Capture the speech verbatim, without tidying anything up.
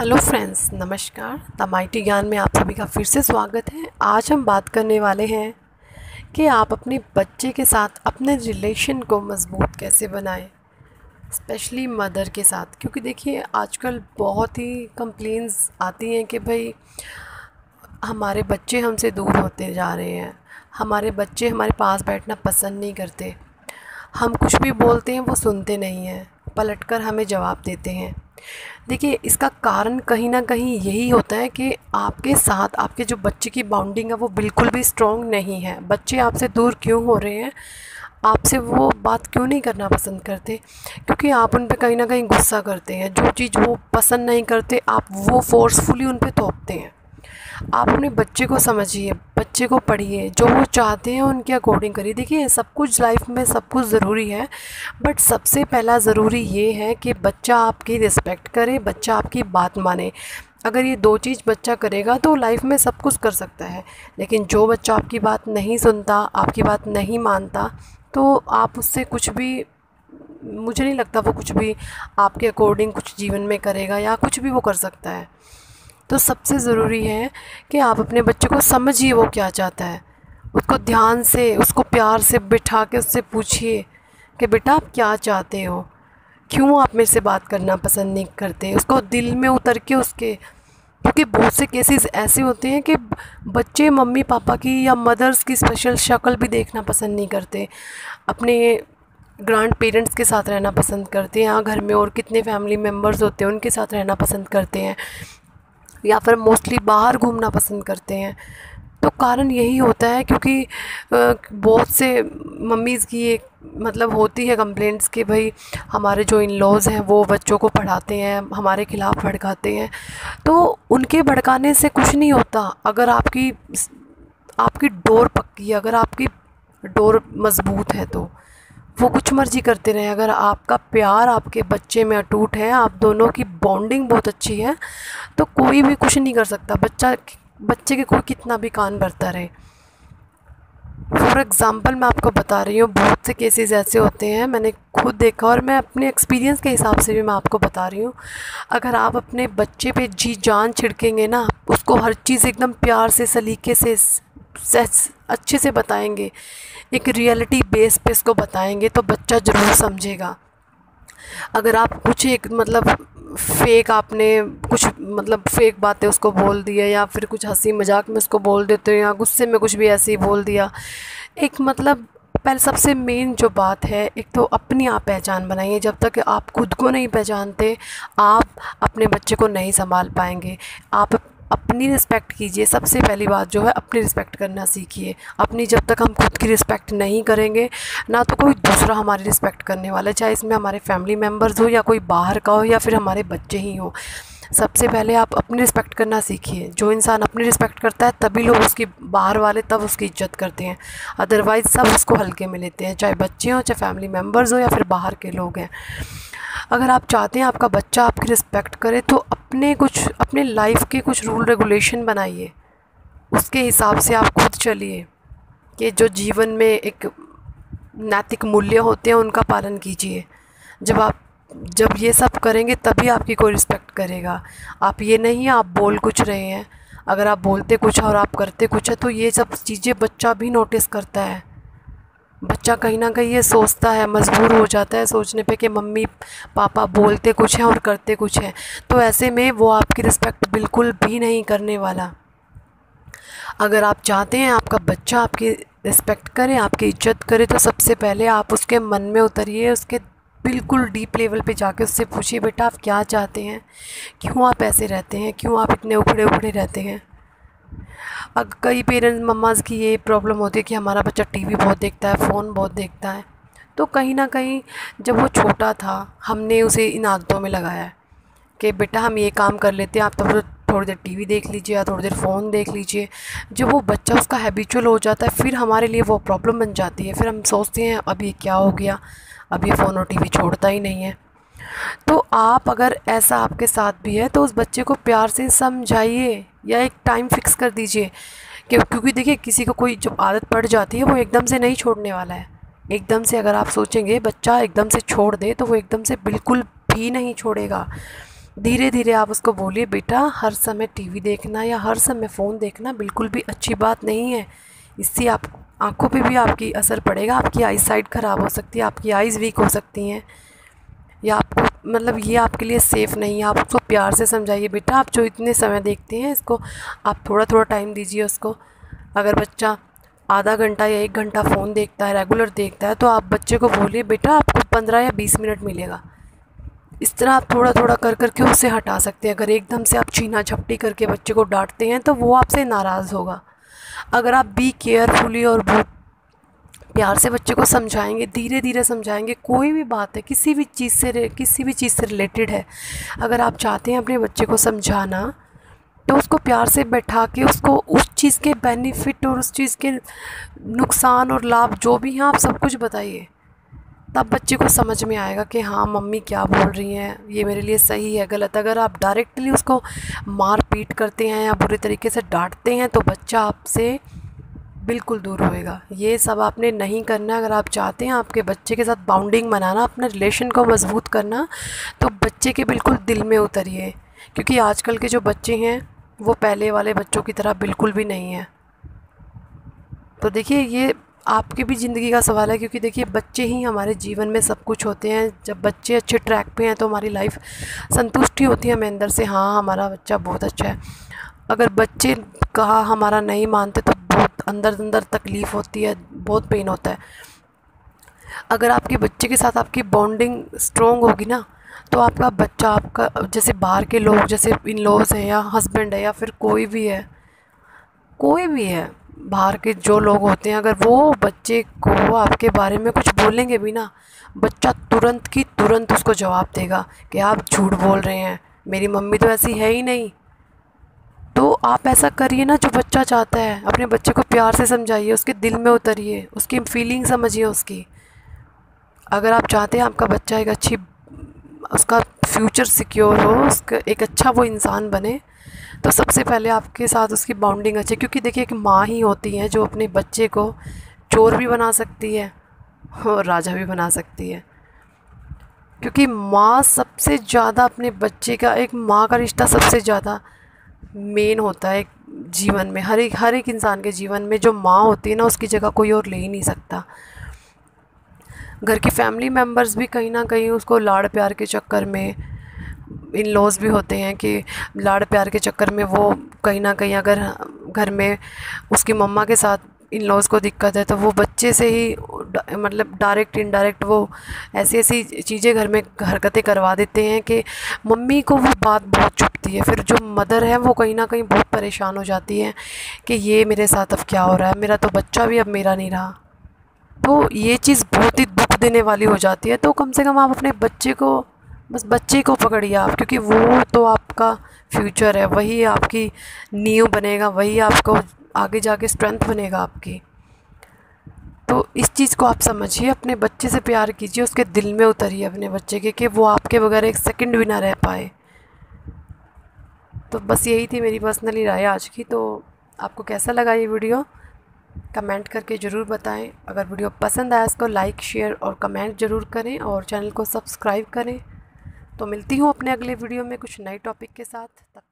Hello friends, नमस्कार। The mighty Gyan में आप सभी का फिर से स्वागत है। आज हम बात करने वाले हैं कि आप अपने बच्चे के साथ अपने रिलेशन को मज़बूत कैसे बनाएं, स्पेशली मदर के साथ। क्योंकि देखिए, आजकल बहुत ही कंप्लेंट्स आती हैं कि भाई हमारे बच्चे हमसे दूर होते जा रहे हैं, हमारे बच्चे हमारे पास बैठना पसंद नहीं करते, हम कुछ भी बोलते हैं वो सुनते नहीं हैं, पलटकर हमें जवाब देते हैं। देखिए, इसका कारण कहीं ना कहीं यही होता है कि आपके साथ आपके जो बच्चे की बॉन्डिंग है वो बिल्कुल भी स्ट्रॉन्ग नहीं है। बच्चे आपसे दूर क्यों हो रहे हैं, आपसे वो बात क्यों नहीं करना पसंद करते? क्योंकि आप उन पे कहीं ना कहीं गुस्सा करते हैं। जो चीज़ वो पसंद नहीं करते आप वो फोर्सफुली उन पे थोपते हैं। आप अपने बच्चे को समझिए, बच्चे को पढ़िए, जो वो चाहते हैं उनके अकॉर्डिंग करिए। देखिए, सब कुछ लाइफ में सब कुछ ज़रूरी है, बट सबसे पहला ज़रूरी ये है कि बच्चा आपकी रिस्पेक्ट करे, बच्चा आपकी बात माने। अगर ये दो चीज़ बच्चा करेगा तो लाइफ में सब कुछ कर सकता है। लेकिन जो बच्चा आपकी बात नहीं सुनता, आपकी बात नहीं मानता, तो आप उससे कुछ भी, मुझे नहीं लगता वो कुछ भी आपके अकॉर्डिंग कुछ जीवन में करेगा या कुछ भी वो कर सकता है। तो सबसे ज़रूरी है कि आप अपने बच्चे को समझिए वो क्या चाहता है। उसको ध्यान से, उसको प्यार से बिठा के उससे पूछिए कि बेटा आप क्या चाहते हो, क्यों आप मेरे से बात करना पसंद नहीं करते। उसको दिल में उतर के उसके, क्योंकि बहुत से केसेस ऐसे होते हैं कि बच्चे मम्मी पापा की या मदर्स की स्पेशल शक्ल भी देखना पसंद नहीं करते, अपने ग्रैंड पेरेंट्स के साथ रहना पसंद करते हैं, या घर में और कितने फैमिली मेम्बर्स होते हैं उनके साथ रहना पसंद करते हैं, या फिर मोस्टली बाहर घूमना पसंद करते हैं। तो कारण यही होता है क्योंकि बहुत से मम्मीज़ की एक मतलब होती है कंप्लेंट्स कि भाई हमारे जो इन लॉज़ हैं वो बच्चों को पढ़ाते हैं, हमारे खिलाफ़ भड़काते हैं। तो उनके भड़काने से कुछ नहीं होता। अगर आपकी आपकी डोर पक्की है, अगर आपकी डोर मज़बूत है तो वो कुछ मर्ज़ी करते रहें। अगर आपका प्यार आपके बच्चे में अटूट है, आप दोनों की बॉन्डिंग बहुत अच्छी है, तो कोई भी कुछ नहीं कर सकता। बच्चा बच्चे के कोई कितना भी कान भरता रहे। फॉर एग्ज़ाम्पल मैं आपको बता रही हूँ, बहुत से केसेस ऐसे होते हैं, मैंने खुद देखा और मैं अपने एक्सपीरियंस के हिसाब से भी मैं आपको बता रही हूँ। अगर आप अपने बच्चे पे जी जान छिड़केंगे ना, उसको हर चीज़ एकदम प्यार से, सलीके से, अच्छे से बताएंगे, एक रियलिटी बेस पे इसको बताएंगे, तो बच्चा ज़रूर समझेगा। अगर आप कुछ एक मतलब फेक, आपने कुछ मतलब फेक बातें उसको बोल दिया, या फिर कुछ हंसी मजाक में उसको बोल देते हो, या गुस्से में कुछ भी ऐसे ही बोल दिया, एक मतलब पहले सबसे मेन जो बात है, एक तो अपनी आप पहचान बनाइए। जब तक आप खुद को नहीं पहचानते, आप अपने बच्चे को नहीं संभाल पाएंगे। आप अपनी रिस्पेक्ट कीजिए। सबसे पहली बात जो है, अपनी रिस्पेक्ट करना सीखिए। अपनी जब तक हम खुद की रिस्पेक्ट नहीं करेंगे ना, तो कोई दूसरा हमारी रिस्पेक्ट करने वाला है, चाहे इसमें हमारे फैमिली मेम्बर्स हो, या कोई बाहर का हो, या फिर हमारे बच्चे ही हो। सबसे पहले आप अपनी रिस्पेक्ट करना सीखिए। जो इंसान अपनी रिस्पेक्ट करता है तभी लोग उसकी, बाहर वाले तब उसकी इज्जत करते हैं, अदरवाइज़ सब उसको हल्के में लेते हैं, चाहे बच्चे हों, चाहे फैमिली मेम्बर्स हो, या फिर बाहर के लोग हैं। अगर आप चाहते हैं आपका बच्चा आपकी रिस्पेक्ट करे, तो अपने कुछ अपने लाइफ के कुछ रूल रेगुलेशन बनाइए, उसके हिसाब से आप खुद चलिए। कि जो जीवन में एक नैतिक मूल्य होते हैं उनका पालन कीजिए। जब आप जब ये सब करेंगे तभी आपकी कोई रिस्पेक्ट करेगा। आप ये नहीं आप बोल कुछ रहे हैं, अगर आप बोलते कुछ और आप करते कुछ है, तो ये सब चीज़ें बच्चा भी नोटिस करता है। बच्चा कहीं ना कहीं ये सोचता है, मजबूर हो जाता है सोचने पे कि मम्मी पापा बोलते कुछ हैं और करते कुछ हैं, तो ऐसे में वो आपकी रिस्पेक्ट बिल्कुल भी नहीं करने वाला। अगर आप चाहते हैं आपका बच्चा आपकी रिस्पेक्ट करे, आपकी इज्जत करे, तो सबसे पहले आप उसके मन में उतरिए, उसके बिल्कुल डीप लेवल पे जाके उससे पूछिए, बेटा आप क्या चाहते हैं, क्यों आप ऐसे रहते हैं, क्यों आप इतने उखड़े उखड़े रहते हैं। अब कई पेरेंट्स मम्माज़ की ये प्रॉब्लम होती है कि हमारा बच्चा टीवी बहुत देखता है, फ़ोन बहुत देखता है। तो कहीं ना कहीं जब वो छोटा था हमने उसे इन आदतों में लगाया है कि बेटा हम ये काम कर लेते हैं, आप तो थोड़ी देर टीवी देख लीजिए या थोड़ी देर फ़ोन देख लीजिए। जब वो बच्चा उसका हैबिचुअल हो जाता है, फिर हमारे लिए वो प्रॉब्लम बन जाती है। फिर हम सोचते हैं अब ये क्या हो गया, अब ये फ़ोन और टीवी छोड़ता ही नहीं है। तो आप, अगर ऐसा आपके साथ भी है, तो उस बच्चे को प्यार से समझाइए, या एक टाइम फिक्स कर दीजिए कि, क्योंकि देखिए किसी को कोई जब आदत पड़ जाती है वो एकदम से नहीं छोड़ने वाला है। एकदम से अगर आप सोचेंगे बच्चा एकदम से छोड़ दे, तो वो एकदम से बिल्कुल भी नहीं छोड़ेगा। धीरे धीरे आप उसको बोलिए, बेटा हर समय टीवी देखना या हर समय फ़ोन देखना बिल्कुल भी अच्छी बात नहीं है। इससे आप आँखों पे भी आपकी असर पड़ेगा, आपकी आई साइट ख़राब हो सकती है, आपकी आइज़ वीक हो सकती हैं, या आपको मतलब ये आपके लिए सेफ़ नहीं है। आप उसको प्यार से समझाइए, बेटा आप जो इतने समय देखते हैं इसको आप थोड़ा थोड़ा टाइम दीजिए उसको। अगर बच्चा आधा घंटा या एक घंटा फ़ोन देखता है, रेगुलर देखता है, तो आप बच्चे को बोलिए, बेटा आपको पंद्रह या बीस मिनट मिलेगा। इस तरह आप थोड़ा थोड़ा कर कर के उससे हटा सकते हैं। अगर एकदम से आप छीना झपटी करके बच्चे को डांटते हैं तो वो आपसे नाराज़ होगा। अगर आप बी केयरफुली और बहुत प्यार से बच्चे को समझाएंगे, धीरे धीरे समझाएंगे, कोई भी बात है, किसी भी चीज़ से किसी भी चीज़ से रिलेटेड है, अगर आप चाहते हैं अपने बच्चे को समझाना, तो उसको प्यार से बैठा के उसको उस चीज़ के बेनिफिट और उस चीज़ के नुकसान और लाभ जो भी हैं आप सब कुछ बताइए। तब बच्चे को समझ में आएगा कि हाँ मम्मी क्या बोल रही हैं, ये मेरे लिए सही है गलत। अगर आप डायरेक्टली उसको मार पीट करते हैं या बुरे तरीके से डांटते हैं तो बच्चा आपसे बिल्कुल दूर होएगा। ये सब आपने नहीं करना। अगर आप चाहते हैं आपके बच्चे के साथ बाउंडिंग बनाना, अपने रिलेशन को मजबूत करना, तो बच्चे के बिल्कुल दिल में उतरिए, क्योंकि आजकल के जो बच्चे हैं वो पहले वाले बच्चों की तरह बिल्कुल भी नहीं है। तो देखिए ये आपकी भी ज़िंदगी का सवाल है, क्योंकि देखिए बच्चे ही हमारे जीवन में सब कुछ होते हैं। जब बच्चे अच्छे ट्रैक पे हैं तो हमारी लाइफ संतुष्टि होती है हमें अंदर से, हाँ हमारा बच्चा बहुत अच्छा है। अगर बच्चे कहा हमारा नहीं मानते तो बहुत अंदर अंदर तकलीफ़ होती है, बहुत पेन होता है। अगर आपके बच्चे के साथ आपकी बॉन्डिंग स्ट्रॉन्ग होगी ना, तो आपका बच्चा आपका जैसे बाहर के लोग, जैसे इन लॉज हैं या हस्बैंड है या फिर कोई भी है कोई भी है बाहर के जो लोग होते हैं, अगर वो बच्चे को आपके बारे में कुछ बोलेंगे भी ना, बच्चा तुरंत की तुरंत उसको जवाब देगा कि आप झूठ बोल रहे हैं, मेरी मम्मी तो ऐसी है ही नहीं। तो आप ऐसा करिए ना जो बच्चा चाहता है। अपने बच्चे को प्यार से समझाइए, उसके दिल में उतरिए, उसकी फीलिंग समझिए उसकी। अगर आप चाहते हैं आपका बच्चा एक अच्छी, उसका फ्यूचर सिक्योर हो, उसका एक अच्छा वो इंसान बने, तो सबसे पहले आपके साथ उसकी बाउंडिंग अच्छी। क्योंकि देखिए एक माँ ही होती है जो अपने बच्चे को चोर भी बना सकती है और राजा भी बना सकती है। क्योंकि माँ सबसे ज़्यादा अपने बच्चे का, एक माँ का रिश्ता सबसे ज़्यादा मेन होता है जीवन में। हर एक हर एक इंसान के जीवन में जो माँ होती है ना, उसकी जगह कोई और ले ही नहीं सकता। घर की फैमिली मेम्बर्स भी कहीं ना कहीं उसको लाड़ प्यार के चक्कर में, इन लॉज भी होते हैं कि लाड़ प्यार के चक्कर में वो कहीं ना कहीं, अगर घर में उसकी मम्मा के साथ इन लॉज को दिक्कत है तो वो बच्चे से ही मतलब डायरेक्ट इनडायरेक्ट वो ऐसी ऐसी चीज़ें घर में हरकतें करवा देते हैं कि मम्मी को वो बात बहुत चुभती है। फिर जो मदर है वो कहीं ना कहीं बहुत परेशान हो जाती है कि ये मेरे साथ अब क्या हो रहा है, मेरा तो बच्चा भी अब मेरा नहीं रहा। तो ये चीज़ बहुत ही दुख देने वाली हो जाती है। तो कम से कम आप अपने बच्चे को, बस बच्चे को पकड़िए आप, क्योंकि वो तो आपका फ्यूचर है, वही आपकी नींव बनेगा, वही आपको आगे जाके स्ट्रेंथ बनेगा आपकी। तो इस चीज़ को आप समझिए, अपने बच्चे से प्यार कीजिए, उसके दिल में उतरिए अपने बच्चे के कि वो आपके बगैर एक सेकंड भी ना रह पाए। तो बस यही थी मेरी पर्सनली राय आज की। तो आपको कैसा लगा ये वीडियो कमेंट करके ज़रूर बताएं। अगर वीडियो पसंद आया इसको लाइक शेयर और कमेंट ज़रूर करें और चैनल को सब्सक्राइब करें। तो मिलती हूँ अपने अगले वीडियो में कुछ नए टॉपिक के साथ। तब